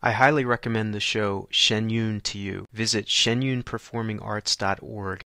I highly recommend the show Shenyun to you. Visit shenyunperformingarts.org